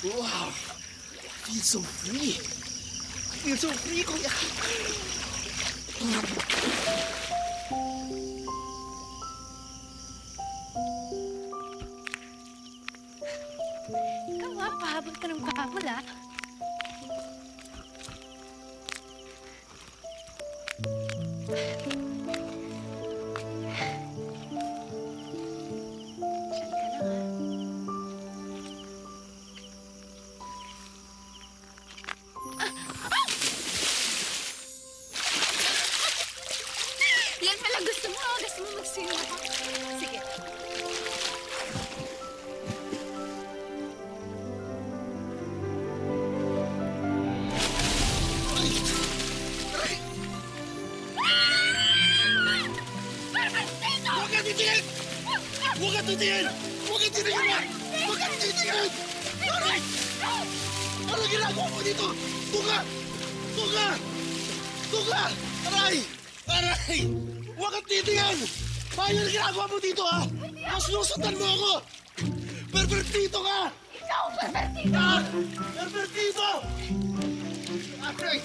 Wow! I feel so free. I feel so free, kuya. Ikaw pahabol ka ng pahabol, Yan pala gusto mo. Gusto mo mag-swim ako. Sige. Huwag ka titingin! Huwag ka titingin! Huwag ka titingin! Huwag ka titingin! Aray! Ano ginagawa mo dito? Tuka! Tuka! Tuka! Aray! Aray! Huwag ka titingin! Paano ginagawa mo dito, ha? Masusundan mo ako! Pervertito ka! Ikaw, pervertido! Pervertito! Aray!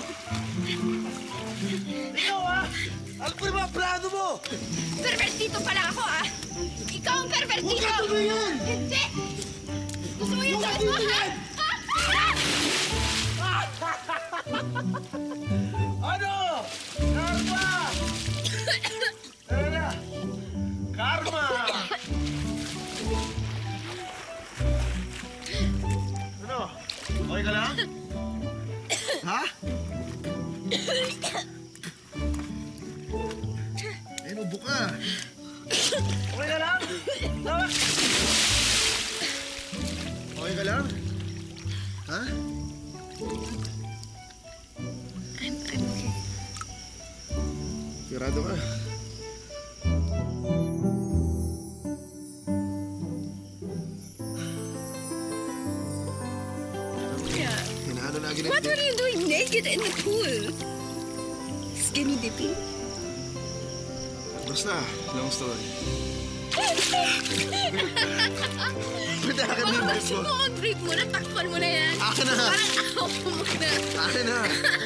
Ikaw, ha? Ano pa yung mga plano mo? Pervertido pala ako, Ikaw ang pervertido! Huwag ka tumingin! Hindi! Gusto mo yung Huwag ka sagot mo, titingin! Ano? Karma! Ano? Karma! Ano? Okay ka lang? Ha? Eh, ubo ka. Okay ka lang? Tama? Okay ka lang? Ha? I'm okay. Sigurado ka? Yeah. Hinaano lagi na What were you doing naked in the pool? Skinny dipping? Basta, long story. Pwede akin na yung brief Gusto mo. mo mag-brief mo na, takpan mo na yan. Akin na. Parang ako mo na. Akin na.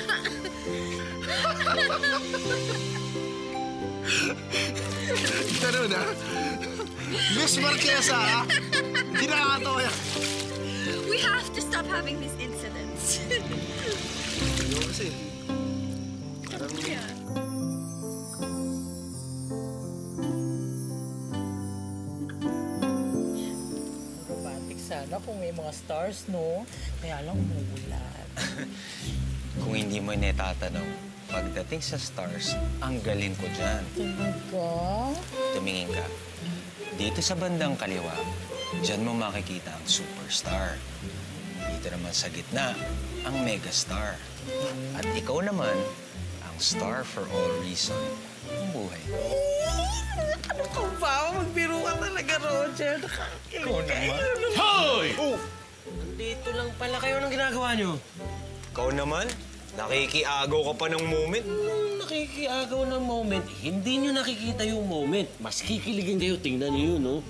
Ganun, ha? Miss Marquesa, ha? Hindi nakakatawa yan. We have to stop having these incidents. Ano kasi? Parang... Yeah. Romantic sana kung may mga stars, no? Kaya lang umuulan. Kung hindi mo inetatanong, pagdating sa stars, ang galing ko dyan. Talaga? Tumingin ka. Dito sa bandang kaliwa, dyan mo makikita ang superstar. Dito naman sa gitna, ang megastar. At ikaw naman, ang star for all reason, ang buhay. Ano ka ba? Magbiro ka talaga, Roger. Ikaw naman. Hoy! Oh! Dito lang pala kayo ng ginagawa nyo. Ikaw naman, nakikiagaw ka pa ng moment. Nung nakikiagaw ng moment, hindi nyo nakikita yung moment. Mas kikiligin kayo, tingnan nyo yun, no?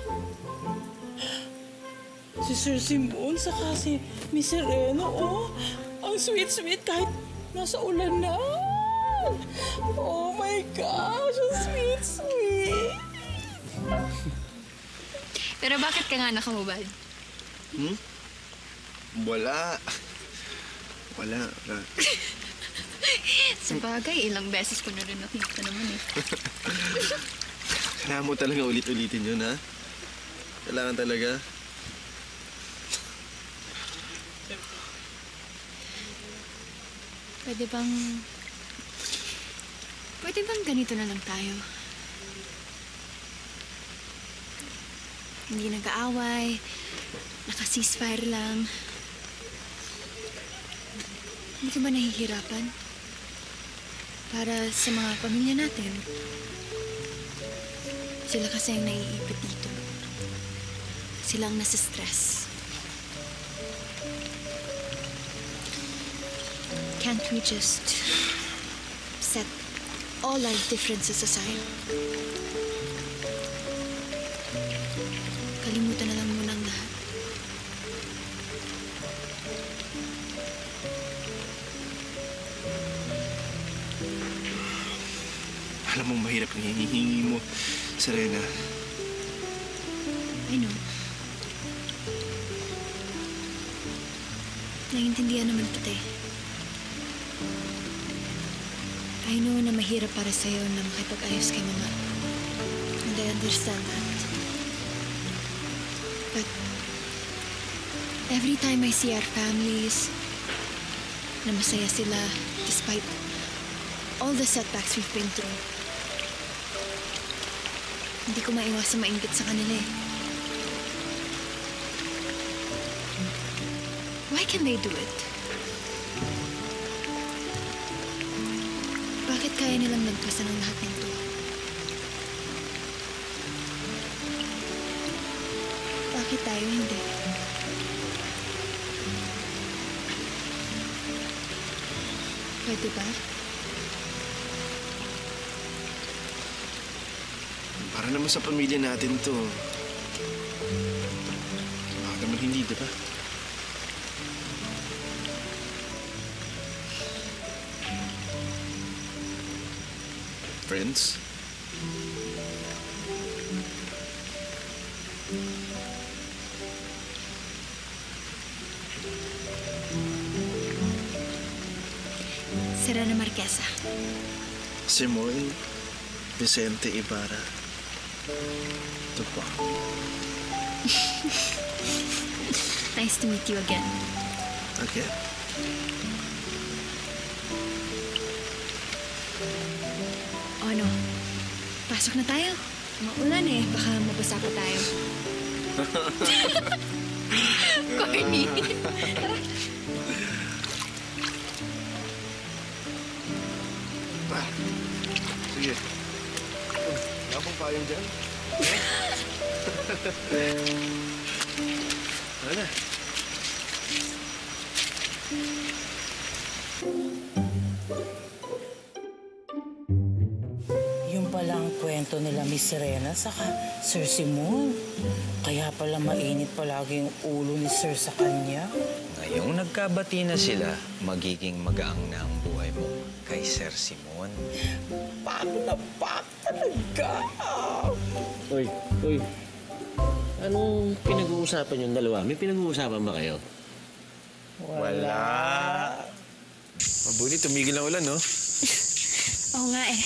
Si Sir Simbol, saka si Miss Sereno, oh. Ang sweet-sweet kahit nasa ulan na. Oh my gosh, ang sweet-sweet. Pero bakit ka nga nakamubad? Wala. Wala. Sa bagay, ilang beses ko na rin nakita naman Kailangan mo talaga ulit-ulitin yun, ha? Kailangan talaga. Pwede bang ganito na lang tayo? Hindi nag-aaway, naka-ceasefire lang. Hindi ka ba nahihirapan? Para sa mga pamilya natin. Sila kasi ang naiipit dito. Sila ang nasa stress. Can't we just set all our differences aside? Kalimutan na lang muna ang lahat. Alam mo, mahirap ang hinihingi mo, Serena. I know. Naiintindihan naman kita eh. I know na mahirap para sa'yo na makipag-ayos kay Mama. And I understand that. But every time I see our families, na masaya sila despite all the setbacks we've been through, hindi ko maiwasang mainggit sa kanila eh. Why can they do it? Bakit kaya nilang lagpasan ang lahat ng to? Bakit tayo hindi? Pwede ba? Para naman sa pamilya natin to. Bakit naman hindi, di ba? Friends? Serena Marquesa. Simon Vicente Ibarra. Ito po. Nice to meet you again. Okay. O ano? Pasok na tayo. Maulan eh. Baka mabasa pa tayo. Corny. Sige. Wala pong payong dyan. Ano na? Yung pala ang kwento nila Miss Serena saka Sir Simon. Kaya pala mainit palagi yung ulo ni Sir sa kanya. Ngayong nagkabati na sila, magiging magaang na ang buhay mo kay Sir Simon. Paano na pa talaga? Uy. Anong pinag-uusapan yung dalawa? May pinag-uusapan ba kayo? Wala. Mabuti, tumigil ang ulan, no? Oo nga eh.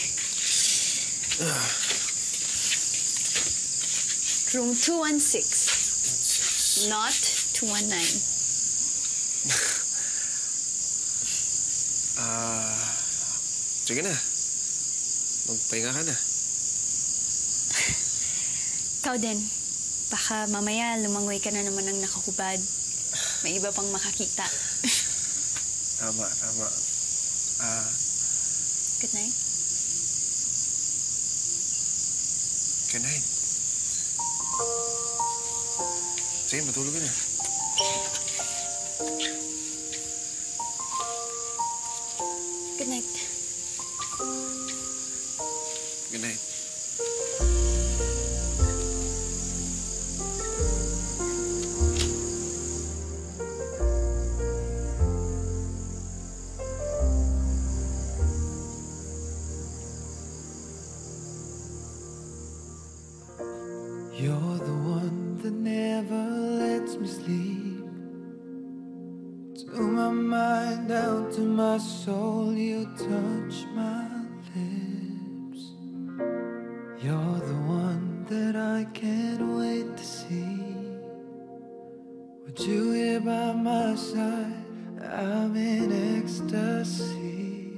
Room 216. Not 219. Sige na. Magpahinga ka na. Ikaw din. Baka mamaya lumangoy ka na naman ng nakahubad. May iba pang makakita. Tama. Good night. Good night. Sige, matulog ka na. Good night. Good night. You're the one that never lets me sleep. To my mind, down to my soul, you touch my lips. You're the one that I can't wait to see. With you here by my side, I'm in ecstasy.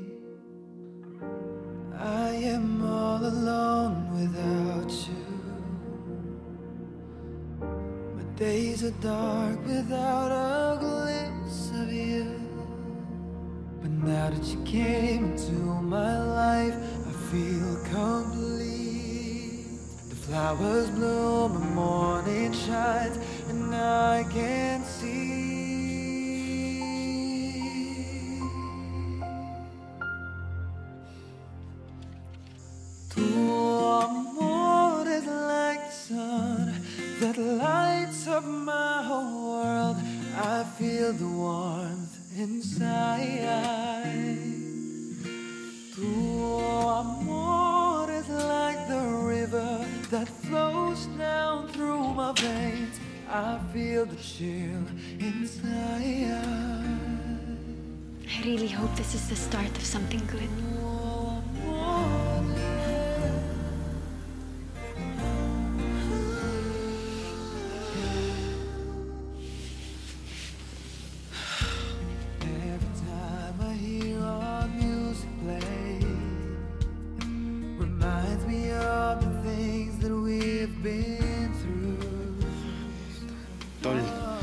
I am all alone without you. Days are dark without a glimpse of you. But now that you came into my life, I feel complete. The flowers bloom, the morning shines, and I can see. Tu amor is like the sun that lights up my whole world. I feel the warmth inside. Tu amor my veins. I feel the chill inside. I really hope this is the start of something good. Every time I hear our music play, reminds me of the things that we've been through. Tol,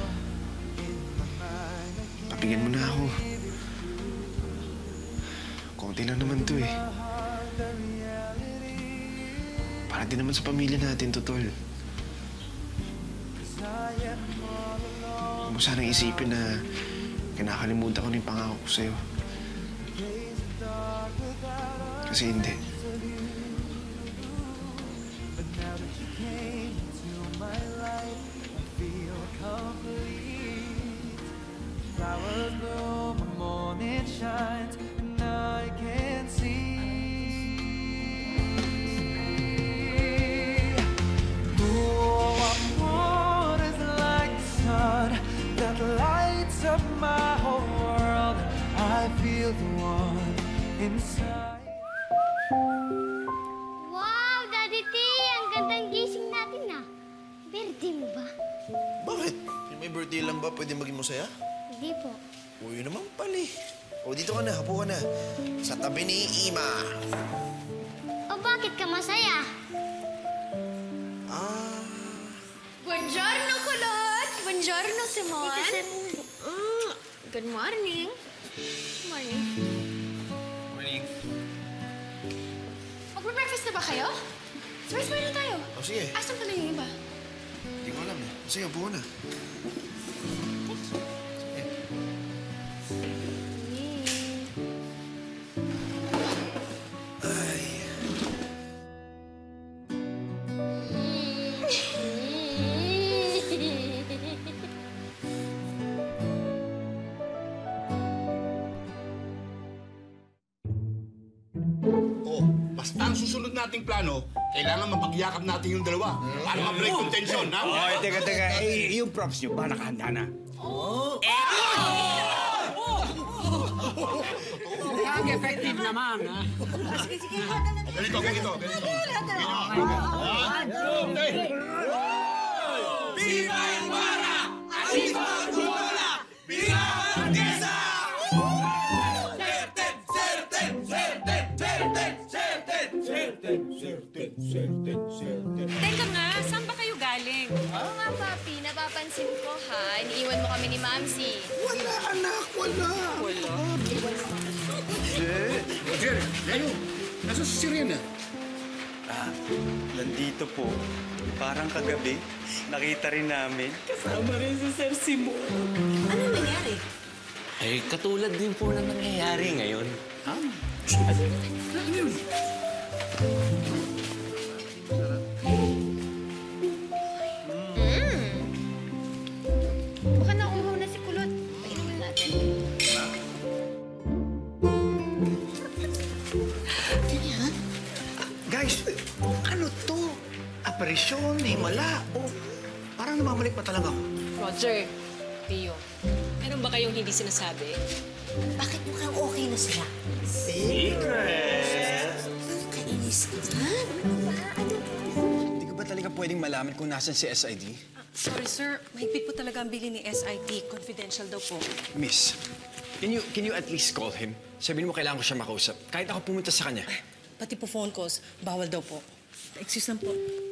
papigyan mo na ako. Konti lang naman to eh. Para din naman sa pamilya natin to, Tol. Huwag mo sanang isipin na kinakalimutan ko na yung pangako ko sa'yo. Kasi hindi. Flowers bloom, the morning shines, and I can see. Oh, I want is like the sun that lights up my whole world. I feel the one inside. Wow, Daddy T! Ang gandang gising natin na. Birthday mo ba? Bakit? Yung may birthday lang ba pwede maging masaya? Hindi po. Uy, naman pali. O, dito ka na, hapo ka na. Sa tabi ni Ima. O bakit ka masaya? Buongiorno, Kulot! Buongiorno, Simon! Good morning. Morning. Morning. Magbe-breakfast na ba kayo? Sabay-sabay na tayo. O, sige. Asan pala yung iba? Hindi ko alam eh. Sige, hapo ka na. Basta ang susunod nating plano, kailangan mapagyakap natin yung dalawa para ma-break yung tension, ha? Oy, teka. Yung props nyo, ba nakahanda na? Ang effective naman, ha? Ganito. Viva Ibarra! Arriba Angola! Viva Marquesa! Teka nga, saan ba kayo galing? Oo nga, Papi. Napapansin ko, ha? Iniiwan mo kami ni Mamsi. Wala, anak, wala. Roger, Leo, nasa si Serena? Nandito po. Parang kagabi, nakita rin namin. Kasama rin si Sir Simon. Ano nangyari? Eh, katulad din po na nangyayari ngayon. Baka nauuhaw na si Kulot. Painumin natin. Guys, ano to? Aparisyon, himala. O, parang namamalik pa talaga ako. Roger, Tio, meron ba kayong hindi sinasabi? Bakit mukhang okay na sila? Kainis ka na. Hindi ko ba talaga pwedeng malaman kung nasan si SID? Sorry, sir. Mahigpit po talaga ang bili ni SID. Confidential daw po. Miss, can you at least call him? Sabihin mo kailangan ko siya makausap. Kahit ako pumunta sa kanya. Pati po phone calls, bawal daw po. Excuse lang po.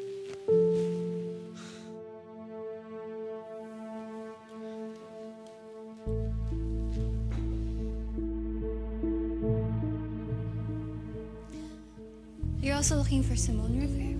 You're also looking for Simone Rivera?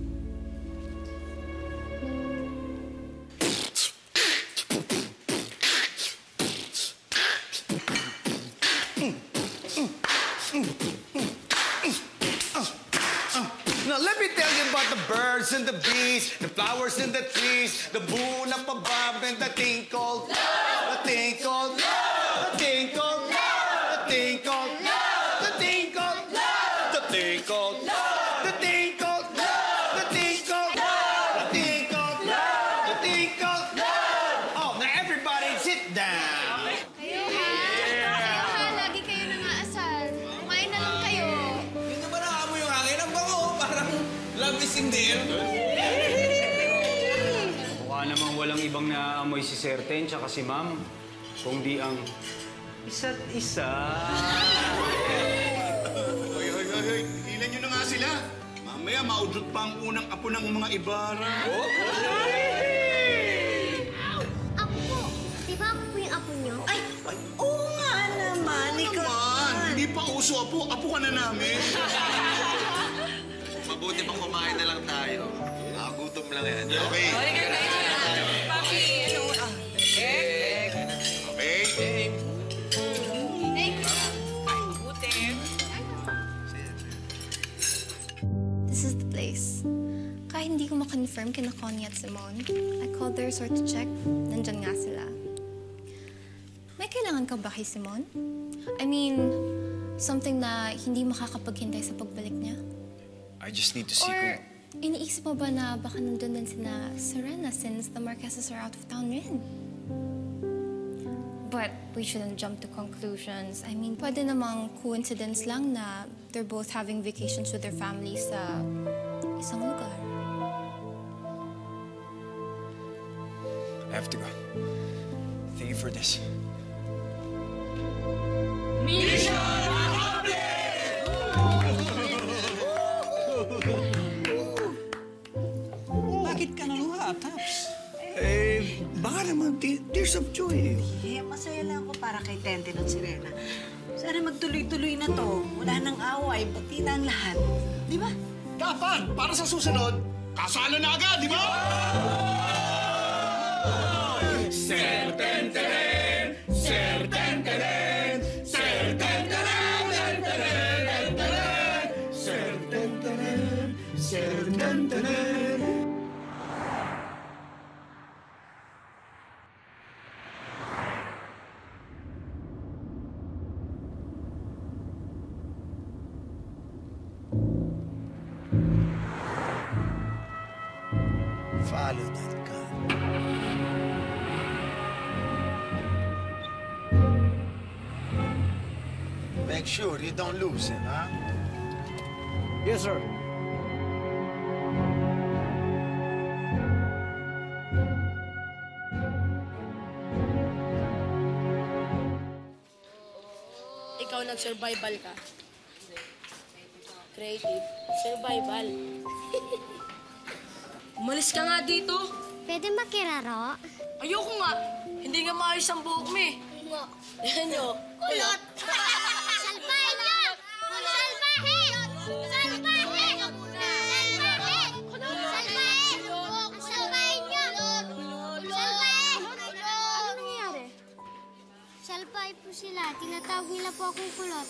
Now let me tell you about the birds and the bees, the flowers and the trees, the moon up above and the thing called love, the thing called love, the thing called love, the thing called love, the thing called love, the thing called love, the thing called love, the thing called love, the thing called love, the thing in there. Mukha namang walang ibang naaamoy si Sir Ten tsaka si Ma'am, kundi ang isa't isa. Hoy, tigilan nyo na nga sila. Mamaya, maudlot pa ang unang apo ng mga Ibarra. Apo po. Di ba ako po yung apo niyo? Ay, oo nga naman. Ikaw Man, hindi pa uso apo. Apo ka na namin. Mabuti pa kumain na lang tayo. Gutom lang yan. Okay. Papi, Okay. This is the place. Kahit hindi ko ma-confirm kina Connie at Simone, I called the resort to check. Nandyan nga sila. May kailangan ka ba kay Simone? I mean, something na hindi makakapaghintay sa pagbalik niya? I just need to see Or iniisip mo ba na baka nandun din sina Serena since the Marquesas are out of town rin? But we shouldn't jump to conclusions. I mean, pwede namang coincidence lang na they're both having vacations with their families sa isang lugar. I have to go. Thank you for this. Bakit ka nanguhataps? Baka naman, tears of joy. Masaya lang ako para kay Tenten at Serena. Sana magtuloy-tuloy na to. Wala nang away, pati na ang lahat. Di ba? Dapat, para sa susunod, kasala na agad, di ba? Sir Tenteren! Sir Tenteren! Sir Tenteren! Sir Tenteren! Sir Tenteren! Follow that gun. Make sure you don't lose him, huh? Yes, sir. Ikaw nag-survival ka. Creative. Survival. Umalis ka nga dito. Pwede makiraro? Ayoko nga. Hindi nga maayos ang buhok mo eh. Yan nyo. Kulot! Salbahin niyo! Salbahin! Salbahin! Salbahin! Salbahin! Salbahin niyo! Salbahin! Ano nangyayari? Salbahin po sila. Tinatawag nila po akong kulot.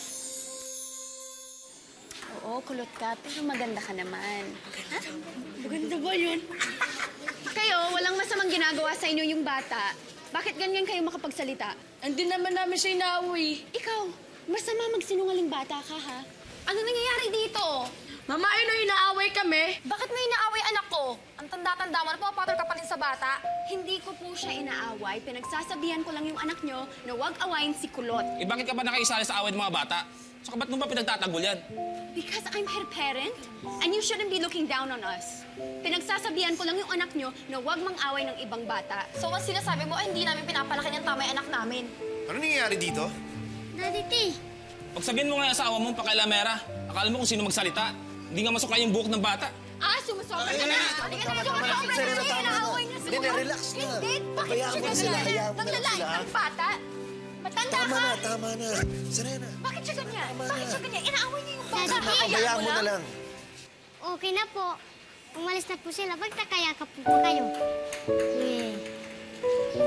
Oo, kulot ka, pero maganda ka naman. Ha? Maganda ba yun? Kayo, walang masamang ginagawa sa inyo yung bata. Bakit ganyan kayo makapagsalita? Hindi naman namin siya inaawi. Ikaw, masama magsinungaling bata ka, ha? Ano nangyayari dito? Mama, ano inaaway kami? Bakit may inaaway anak ko? Ang tanda-tanda mo, napapatol ka pa rin sa bata. Hindi ko po siya inaaway. Pinagsasabihan ko lang yung anak nyo na huwag awayin si Kulot. Eh bakit ka ba nakaisali sa away ng mga bata? Saka ba't mo ba pinagtatanggol yan? Because I'm her parent, and you shouldn't be looking down on us. Pinagsasabihan ko lang yung anak nyo na huwag mang-away ng ibang bata. So, ang sinasabi mo, ay hindi namin pinapalaki ng tama yung anak namin. Ano nangyayari dito? Daddy T, Pagsabihin mo nga sa awa mong pakailamera, akala mo kung sino magsalita. Hindi nga masukay yung buhok ng bata. Ah, sumusobra ka na! Halika na, sumusobra ka na! Inaaway na siguro. Hindi, relax na. Hindi, bakit Hayaan siya mo sila, ganyan? hayaan mo Nang lang lalait sila. ng bata? Matanda ka! Tama na. Serena. Bakit siya ganyan? Bakit siya ganyan? Inaaway niya yung bata. Daddy, Hayaan mo na lang. okay na po. Umalis na po sila. Magtakayakap po pa kayo. Yeah.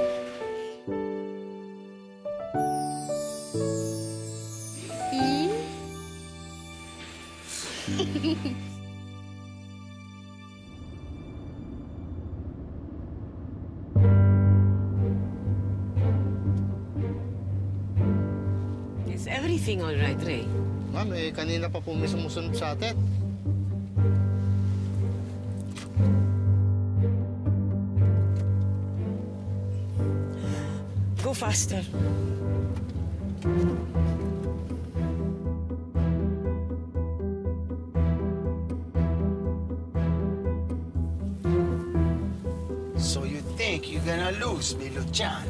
Is everything all right, Ray? Ma'am, kanina pa po may sumusunod sa atin. Go faster. gonna lose, Milo-chan.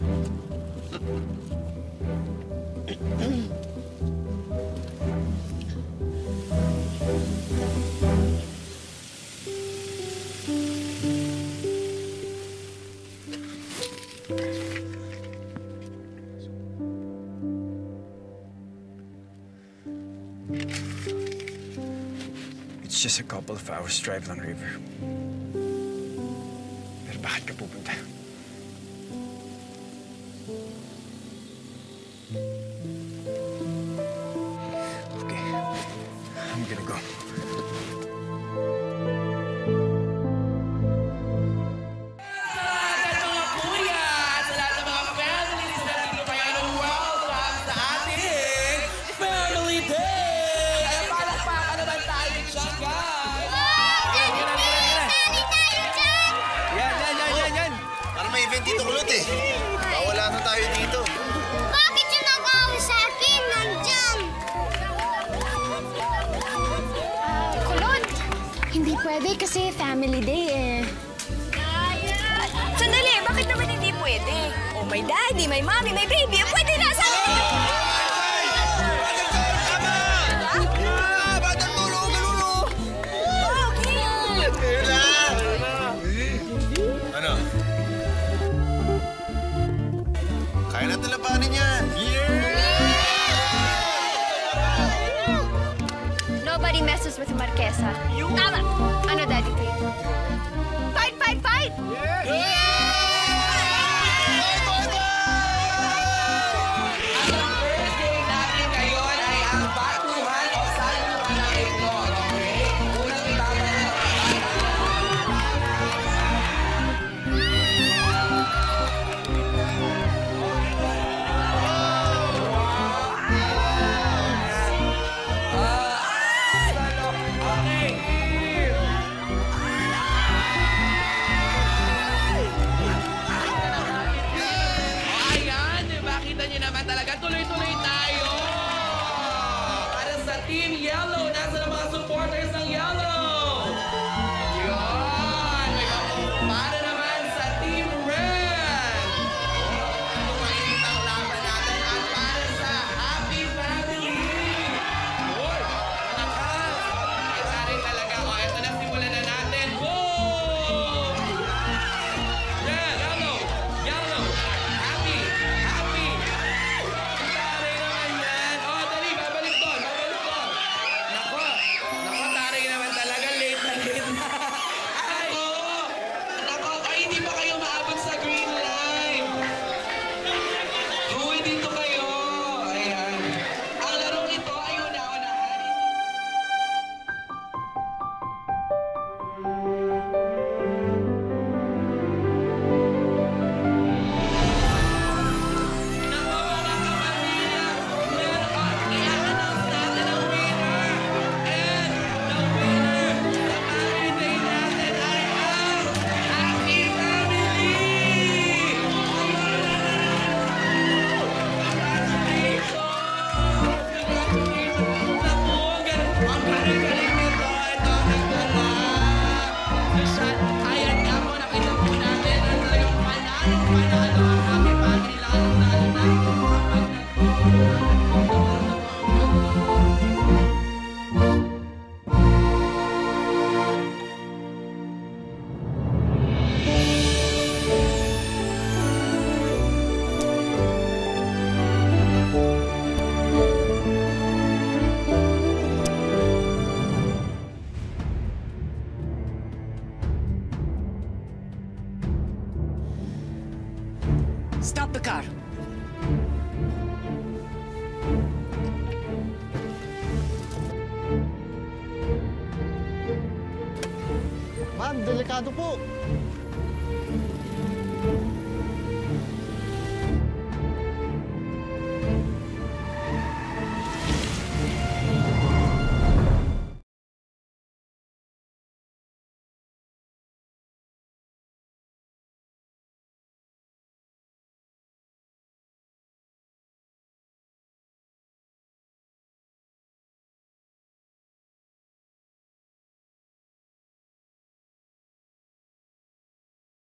It's just a couple of hours drive lang, River. Pero bakit ka pupunta? Okay, I'm gonna go. Dito kulot eh. Wala na tayo dito. Bakit yung nag-aaway sa akin? Nandyan! Kulot! Hindi pwede kasi family day eh. Sandali, bakit naman hindi pwede? Oh, may daddy, may mommy, may baby. Pwede na! Saan? Batang tulong, galulo! Okay. Ano? Kaya natin labanin yan. Nobody messes with Marquesa. Tama! Ano, Daddy T? Fight, fight, fight! Tuloy-tuloy tayo! Para sa Team Yellow, nasa ng mga supporters ng Yellow! Yun! Para naman sa Team Red! Mainit ang laban natin at para sa Happy Family! Uy! Nakas! Ito rin talaga. O, ito na, simulan na natin. Boom! Yeah! Yellow! Yellow! Happy! Happy! Taray naman yan. Oh, dali, babalik doon. Babalik doon. Nako. Nako, taray naman talaga. Late na late na. Ay! Nako, ay hindi pa kayo maabot sa green line. Uy, dito kayo. Ayan. Ang larong ito ay una-unahan. Ayan nga po, nakita po natin na talagang panalo ang Happy Family, lalo na Stop the car. Ma'am, delikado po.